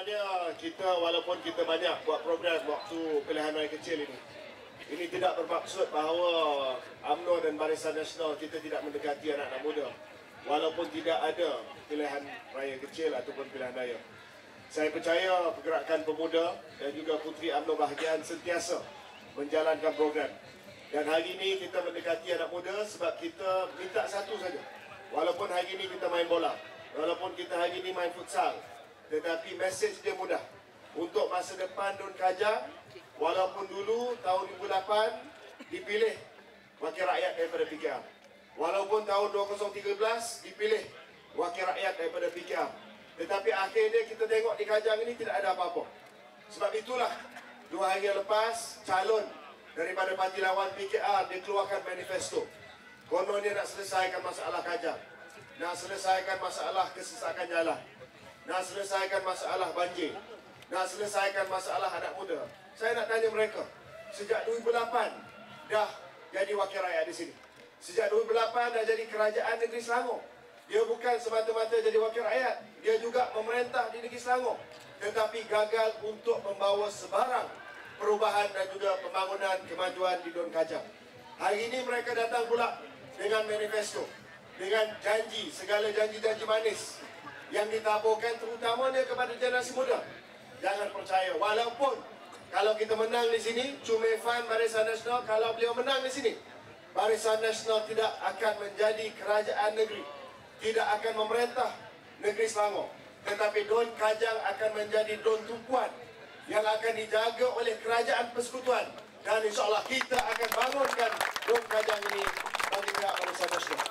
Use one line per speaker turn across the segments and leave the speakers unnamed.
sebenarnya kita walaupun kita banyak buat program waktu pilihan raya kecil ini tidak bermaksud bahawa UMNO dan Barisan Nasional kita tidak mendekati anak-anak muda walaupun tidak ada pilihan raya kecil ataupun pilihan raya. Saya percaya pergerakan pemuda dan juga puteri UMNO Bahagian sentiasa menjalankan program. Dan hari ini kita mendekati anak muda sebab kita minta satu saja. Walaupun hari ini kita main bola, walaupun kita hari ini main futsal, tetapi mesej dia mudah. Untuk masa depan Don Kajang, walaupun dulu tahun 2008 dipilih wakil rakyat daripada PKR, walaupun tahun 2013 dipilih wakil rakyat daripada PKR, tetapi akhirnya kita tengok di Kajang ini tidak ada apa-apa. Sebab itulah 2 hari lepas calon daripada parti lawan PKR dia keluarkan manifesto. Konon dia nak selesaikan masalah Kajang, nak selesaikan masalah kesesakan jalan, nak selesaikan masalah banjir, nak selesaikan masalah anak muda. Saya nak tanya mereka, sejak 2008 dah jadi wakil rakyat di sini. Sejak 2008 dah jadi kerajaan negeri Selangor. Dia bukan semata-mata jadi wakil rakyat, dia juga memerintah di negeri Selangor, tetapi gagal untuk membawa sebarang perubahan dan juga pembangunan kemajuan di Don Kajang. Hari ini mereka datang pula dengan manifesto, dengan janji, segala janji-janji manis yang ditaburkan terutamanya kepada generasi muda. Jangan percaya, walaupun kalau kita menang di sini, Cumefan Barisan Nasional, kalau beliau menang di sini, Barisan Nasional tidak akan menjadi kerajaan negeri, tidak akan memerintah negeri Selangor, tetapi Don Kajang akan menjadi Don tumpuan yang akan dijaga oleh kerajaan persekutuan. Dan insyaAllah kita akan bangunkan Don Kajang ini bagi pihak Barisan Nasional.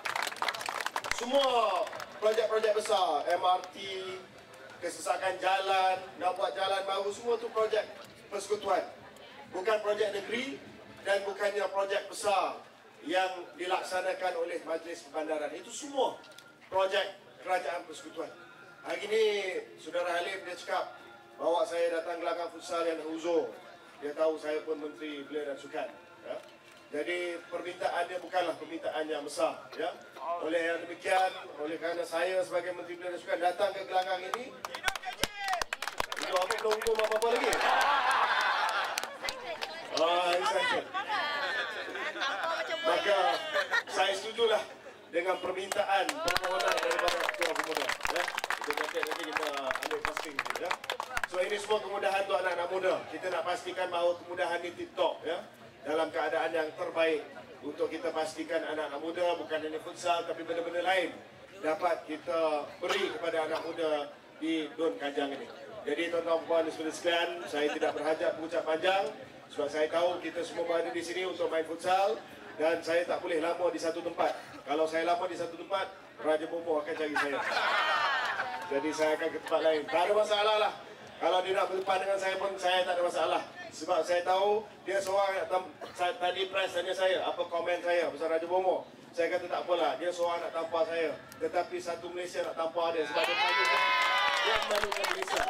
Semua projek-projek besar, MRT, kesesakan jalan, nak buat jalan baru, semua tu projek persekutuan. Bukan projek negeri dan bukannya projek besar yang dilaksanakan oleh Majlis Perbandaran. Itu semua projek kerajaan persekutuan. Hari ini Saudara Halim dia cakap bawa saya datang gelanggang futsal yang uzur. Dia tahu saya pun Menteri Belia dan Sukan. Ya. Jadi permintaannya bukanlah permintaan yang besar. Ya. Oleh yang demikian, oleh kerana saya sebagai Menteri Belia dan Sukan datang ke gelanggang ini, itu apa belum hukum apa-apa lagi? Excited. Maka saya setujulah dengan permintaan permohonan daripada Ketua Pemuda. Ya. Nanti kita ambil posting gitu, ya. So ini semua kemudahan untuk anak-anak muda. Kita nak pastikan bahawa kemudahan ini TikTok, ya, dalam keadaan yang terbaik untuk kita pastikan anak-anak muda bukan hanya futsal tapi benda-benda lain dapat kita beri kepada anak muda di Don Kajang ini. Jadi tuan-tuan puan dan saudara sekalian, saya tidak berhajat berucap panjang sebab saya tahu kita semua berada di sini untuk main futsal dan saya tak boleh lama di satu tempat. Kalau saya lama di satu tempat, Raja Bomoh akan cari saya. Jadi saya akan ke tempat lain. Tak ada masalah lah. Kalau dia nak berdepan dengan saya pun, saya tak ada masalah. Sebab saya tahu dia seorang tadi press tanya saya, apa komen saya pasal Raja Bomoh. Saya kata tak apalah, dia seorang nak tampar saya. Tetapi satu Malaysia nak tampar dia sebab dia malukan Malaysia.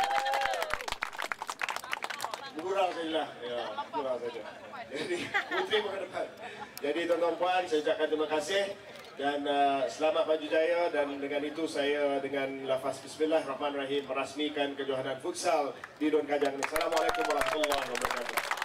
Bergurau sajalah. Ya, bergurau saja. Jadi, puteri ke depan. Jadi tuan-tuan puan, saya ucapkan terima kasih. Dan selamat maju jaya, dan dengan itu saya dengan lafaz Bismillahirrahmanirrahim merasmikan kejohanan futsal di Don Kajang ini. Assalamualaikum warahmatullahi wabarakatuh.